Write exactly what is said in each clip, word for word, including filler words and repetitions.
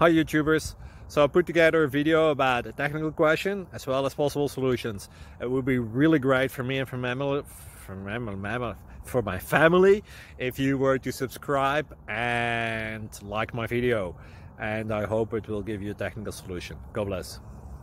Hi YouTubers! So I put together a video about a technical question as well as possible solutions. It would be really great for me and for my, for my, for my family if you were to subscribe and like my video. And I hope it will give you a technical solution. God bless.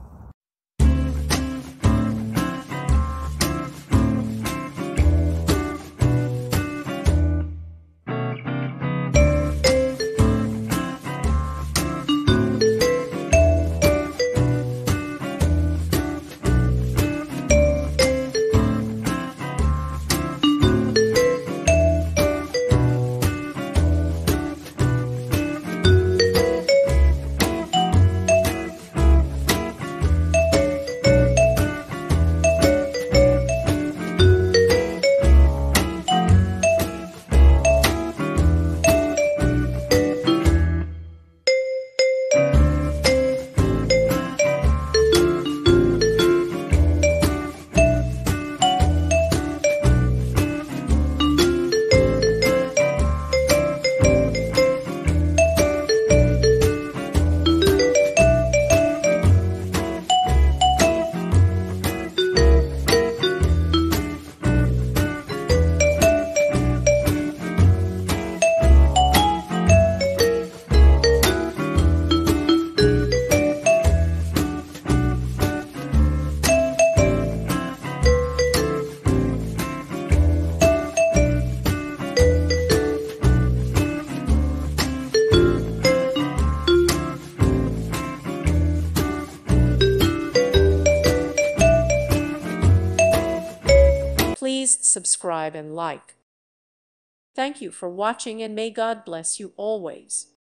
Please subscribe and like. Thank you for watching, and may God bless you always.